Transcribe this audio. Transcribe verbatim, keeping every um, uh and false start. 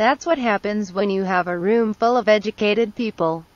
That's what happens when you have a room full of educated people.